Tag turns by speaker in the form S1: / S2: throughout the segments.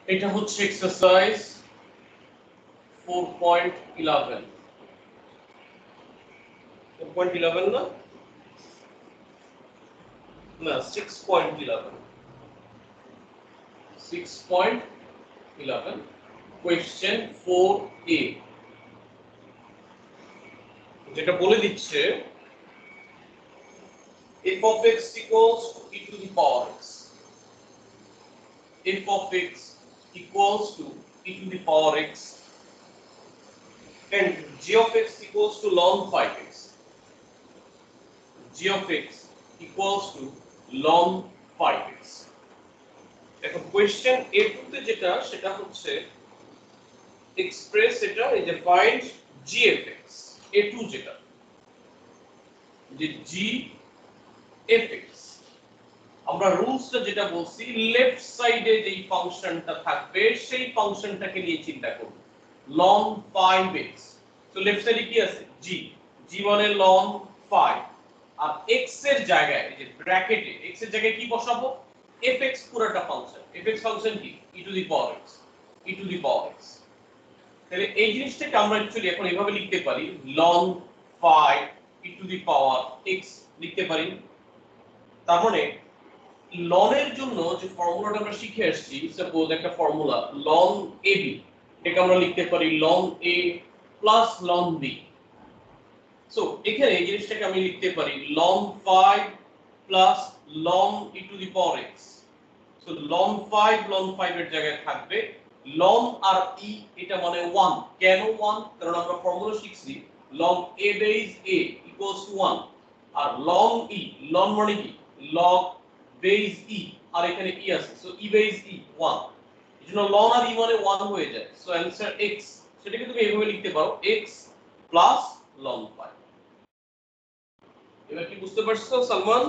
S1: এটা হচ্ছে এক্সারসাইজ 4.11 4.11 না না 6.11 6.11 কোয়েশ্চেন 4a যেটা বলে দিচ্ছে f of x equals to e to the power x f of x equals to e to the power x and g of x equals to ln 5x g of x equals to ln 5x এখন question a2 তে যেটা সেটা হচ্ছে express এটা এই যে find g of x a2 যেটা যে g of x আমরা রুলসটা যেটা বলছি লেফট সাইডে যেই ফাংশনটা থাকবে সেই ফাংশনটাকে নিয়ে চিন্তা করব ln 5x তো লেফট সাইডে কি আছে g g মানে ln 5 আর x এর জায়গায় এই যে ব্র্যাকেটে x এর জায়গায় কি বসাবো fx পুরোটা ফাংশন fx ফাংশন কি e to the power x e to the power x তাহলে এই জিনিসটাকে আমরা অ্যাকচুয়ালি এখন এইভাবে লিখতে পারি ln 5 e to the power x লিখতে পারি তার মানে ln এর জন্য যে ফর্মুলাটা আমরা শিখে আসছি সাপোজ একটা ফর্মুলা ln ab এটাকে আমরা লিখতে পারি ln a ln b so এখানে এই জিনিসটাকে আমি লিখতে পারি ln 5 ln e to the power x so ln 5 এর জায়গায় থাকবে ln আর e এটা মানে 1 কেন 1 কারণ আমরা ফর্মুলা শিখছি ln a base a equals to 1 আর ln e ln মানে কি log বেস e আর এখানে e আছে সো e বেস e 1 এজন্য ln আর e মানে 1 হয়ে যায় সো आंसर x সেটাকে তুমি এইভাবে লিখতে পারো x ln 5 এবার কি বুঝতে পারছো সালমান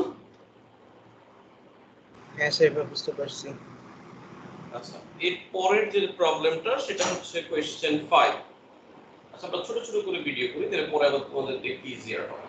S2: হ্যাঁ স্যার বুঝতে পারছি
S1: আচ্ছা এর পরের যে প্রবলেমটা সেটা হচ্ছে কোশ্চেন 5 আচ্ছা আমরা ছোট ছোট করে ভিডিও করি তাহলে পরে আবার তোমাদের দেখতে ইজিয়ার হবে